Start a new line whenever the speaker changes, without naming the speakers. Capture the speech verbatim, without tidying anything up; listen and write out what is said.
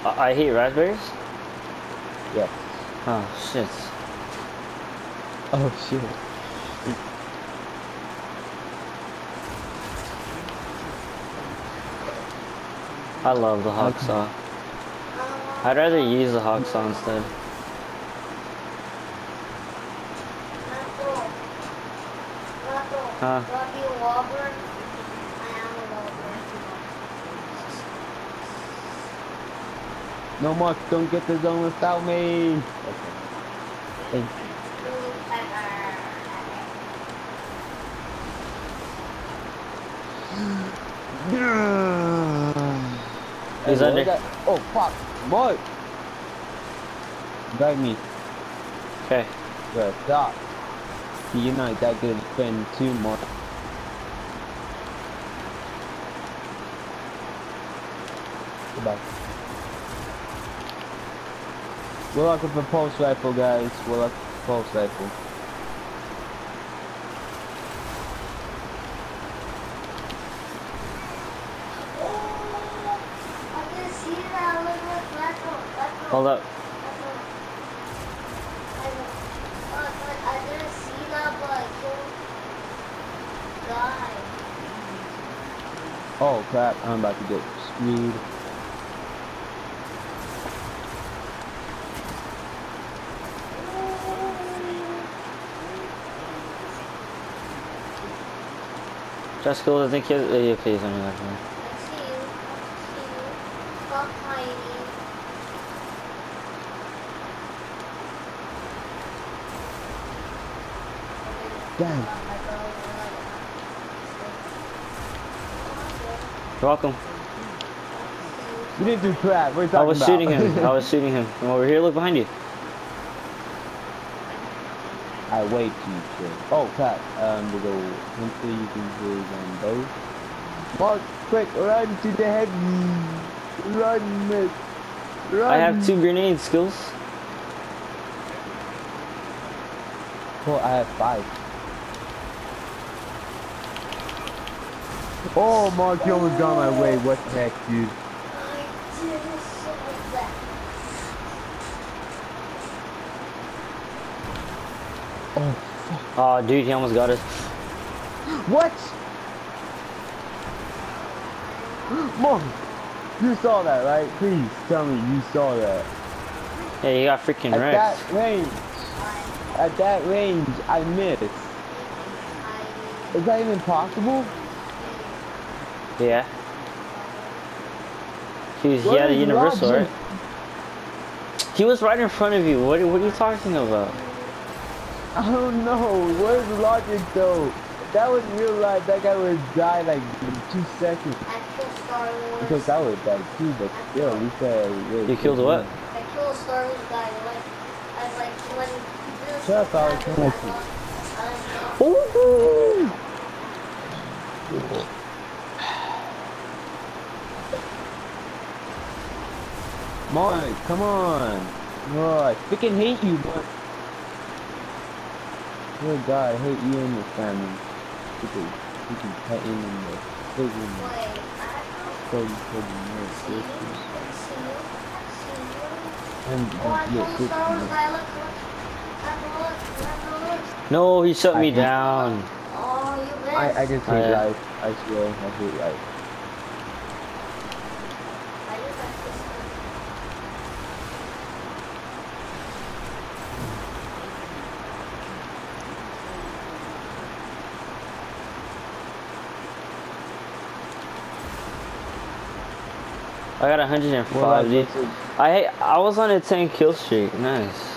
I, I hate raspberries?
Yes.
Oh, shit.
Oh, shit.
I love the hawk saw. I'd rather use the hawk saw instead. Huh?
No, Mark, don't get the zone without me. Okay. Thank you.
He's
Hey,
under.
that? Oh, fuck. Mark. Guide me.
Okay.
Yeah, stop. You're not that good at defending too, Mark. Goodbye. Warlock with a pulse rifle, guys. Warlock with a pulse rifle.
Hold up.
Oh crap, I'm about to get screwed.
Jessica doesn't think he has. Uh, okay, he's on your left hand.
Damn.
You're welcome.
You didn't do crap. What are you talking
I was
about?
shooting him. I was shooting him. Come over here. Look behind you.
I wait to you, sir. Oh crap. Um, we go. Hopefully you can use on both. Mark, quick, run to the heavy. Run, miss. Run.
I have two grenade skills.
Oh, I have five. Oh, Mark, you almost got my way. What the heck, dude? Oh, fuck.
Oh, dude, he almost got us.
What? Mark, you saw that, right? Please tell me you saw that.
Yeah, you got freaking
At
wrecked.
that range, at that range, I missed. Is that even possible?
Yeah. He, was, he
What
had a
is
universal,
logic?
right? He was right in front of you. What, what are you talking about?
I don't know. What is the logic though? If that was real life, that guy would die like in two seconds. Because that would die too, but still, at least I really.
You killed what?
I killed a Star Wars guy. Like, I was like, when this
Shut up, Alex.
happened, I was,
Ooh.
Mark, come on. Oh, I freaking hate you, Mark. Oh God, I hate you and your family. Freaking, freaking petting and the prison.
Wait,
So you told me your sisters. And
oh, I
your
killed a Star Wars
sisters.
guy. Look, look. Look, look, look, look.
No, he shut
I
me
hate-
down.
Oh, you missed.
I, I just
Oh,
hate
yeah.
life. I swear, I hate life.
I just like this one.
I got one hundred
Well,
five, dude.
that's it.
I I was on a ten kill streak. Nice.